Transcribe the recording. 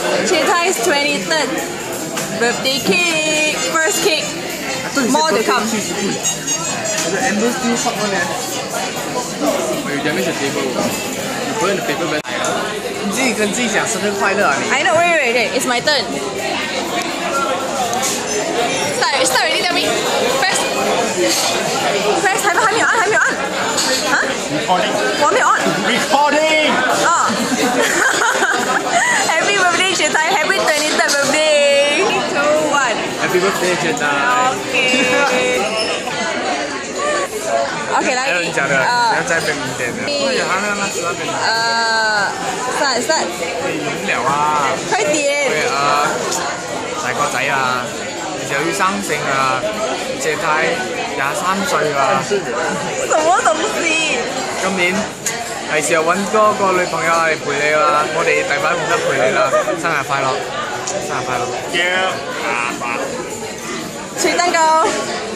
Chitai's 23rd birthday cake. First cake. More to come. The Amber still hot one you damage the table. You put in the paper bag. 你自己跟自己讲生日快乐啊你。 I know. Wait. It's my turn. Start already. Tell me. Press. 还没有按。啊 Recording. 我没有按。 Recording. 哦。Happy birthday, Chitai. Happy 23rd birthday. 3, 2, 1. Happy birthday, Chitai. OK， 来。 还有你讲的，你要再冰一点的。哎呀，那吃那边。 start。 可以飲料啊！ 快點。 佢大個仔啊，就要生性啊，謝太23歲啊。 什麼東西？ 今年係時候揾多個女朋友嚟陪你啦，我哋第晚冇得陪你啦，生日快樂！生日快樂！ 切蛋糕。